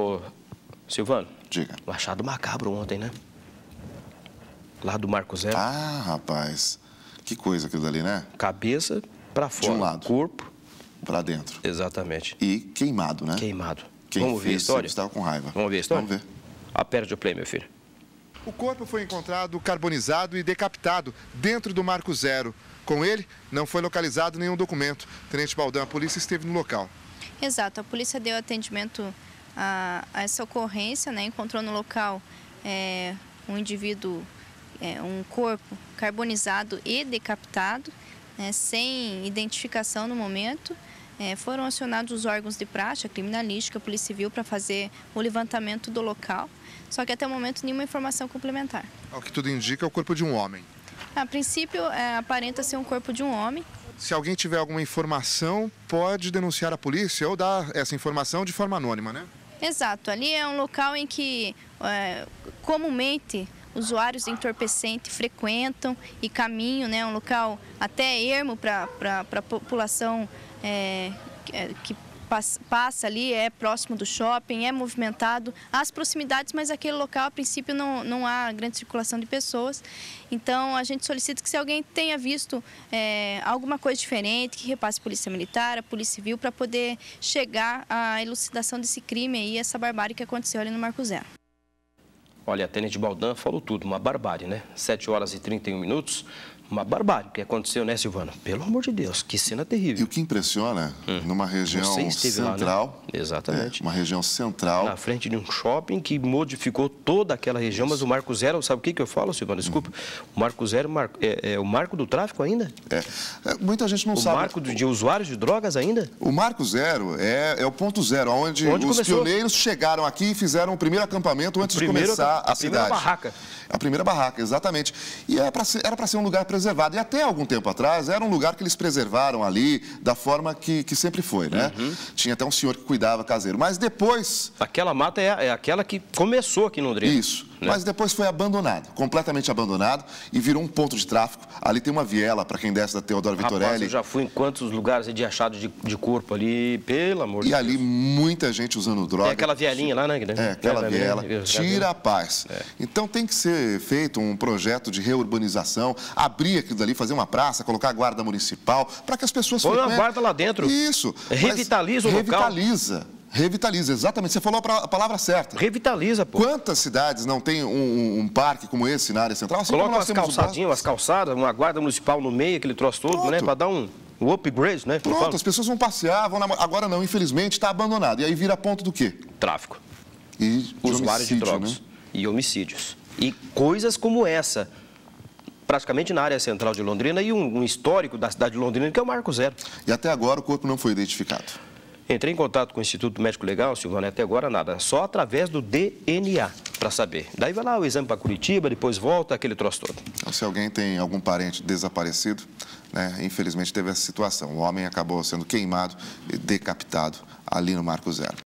Ô, Silvano. Diga. Um achado macabro ontem, né? Lá do Marco Zero. Ah, rapaz. Que coisa aquilo dali, né? Cabeça para fora. De um lado. Corpo. Para dentro. Exatamente. E queimado, né? Queimado. Quem Vamos ver a história? Estava com raiva. Vamos ver a história? Vamos ver. Aperte o play, meu filho. O corpo foi encontrado carbonizado e decapitado dentro do Marco Zero. Com ele, não foi localizado nenhum documento. Tenente Baldão, a polícia esteve no local. Exato, a polícia deu atendimento a essa ocorrência, né? Encontrou no local um indivíduo, um corpo carbonizado e decapitado, sem identificação no momento. Foram acionados os órgãos de praxe, a criminalística, a Polícia Civil, para fazer o levantamento do local. Só que até o momento nenhuma informação complementar. Ao que tudo indica, é o corpo de um homem. A princípio, aparenta ser um corpo de um homem. Se alguém tiver alguma informação, pode denunciar a polícia ou dar essa informação de forma anônima, né? Exato. Ali é um local em que comumente usuários de entorpecente frequentam e caminham, né? Um local até ermo para a população que passa ali, é próximo do shopping, é movimentado, há as proximidades, mas aquele local, a princípio, não há grande circulação de pessoas. Então, a gente solicita que se alguém tenha visto alguma coisa diferente, que repasse a Polícia Militar, a Polícia Civil, para poder chegar à elucidação desse crime aí, essa barbárie que aconteceu ali no Marco Zero. Olha, a Tenente Baldão falou tudo, uma barbárie, né? 7 horas e 31 minutos, uma barbárie que aconteceu, né, Silvana? Pelo amor de Deus, que cena terrível. E o que impressiona, numa região central... Lá, né? Exatamente. Uma região central... Na frente de um shopping que modificou toda aquela região, mas o Marco Zero, sabe o que eu falo, Silvana? Desculpa. O Marco Zero é o marco do tráfico ainda? Muita gente não sabe. O marco de usuários de drogas ainda? O Marco Zero é o ponto zero, onde os pioneiros chegaram aqui e fizeram o primeiro acampamento antes de começar a cidade. A primeira barraca. A primeira barraca, exatamente. E era para ser um lugar preservado. E até algum tempo atrás, era um lugar que eles preservaram ali da forma que sempre foi, né? Tinha até um senhor que cuidava caseiro. Mas depois... Aquela mata é aquela que começou aqui em Londrina. Isso. Né? Mas depois foi abandonado, completamente abandonado, e virou um ponto de tráfico. Ali tem uma viela para quem desce da Teodoro Vitorelli. Rapaz, eu já fui em quantos lugares de achado de corpo ali, pelo amor de Deus. E ali muita gente usando droga. É aquela vielinha lá, né? Aquela viela. Tira a paz. Então tem que ser feito um projeto de reurbanização, abrir aquilo dali, fazer uma praça, colocar a guarda municipal, para que as pessoas... Põe uma guarda lá dentro. Isso. Revitaliza o local. Revitaliza, exatamente. Você falou a palavra certa. Revitaliza, pô. Quantas cidades não tem um parque como esse na área central? Assim, coloca umas calçadinhas, umas calçadas, uma guarda municipal no meio, aquele troço todo, né? Para dar um upgrade, né? Pronto, as pessoas vão passear, agora não, infelizmente, está abandonado. E aí vira ponto do quê? Tráfico. E usuários de drogas. Né? E homicídios. E coisas como essa, praticamente na área central de Londrina, e um histórico da cidade de Londrina, que é o Marco Zero. E até agora o corpo não foi identificado. Entrei em contato com o Instituto Médico Legal, Silvana, até agora nada, só através do DNA, para saber. Daí vai lá o exame para Curitiba, depois volta, aquele troço todo. Então, se alguém tem algum parente desaparecido, né, infelizmente teve essa situação. O homem acabou sendo queimado e decapitado ali no Marco Zero.